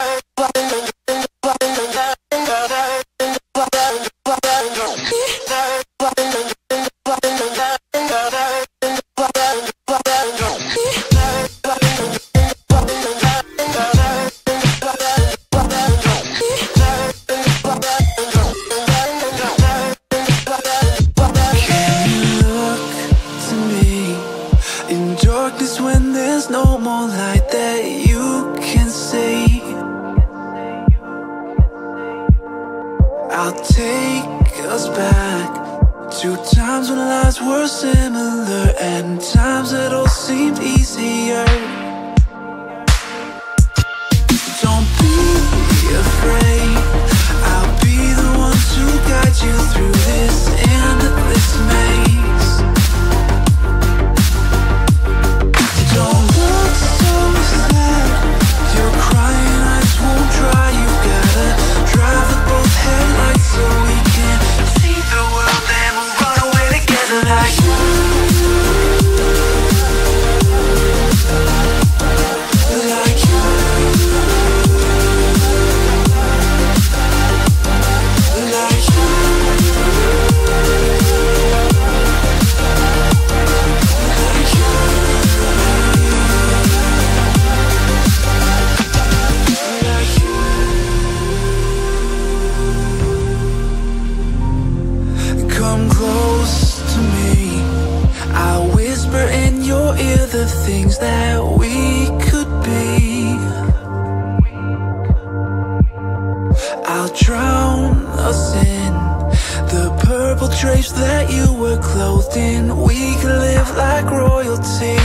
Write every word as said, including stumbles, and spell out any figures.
When there's no more light that you can see, I'll take us back to times when lives were similar and times that all seemed easier. Don't be afraid, I'll be the one to guide you through this endless maze. Don't look so sad, your crying eyes won't dry. You gotta drive with both headlights so we can see the world and we'll run away together like you. Like you. Like you. Like you. Come close to me, I'll whisper in your ear the things that we could be. I'll drown us in the purple drapes that you were clothed in. We could live like royalty.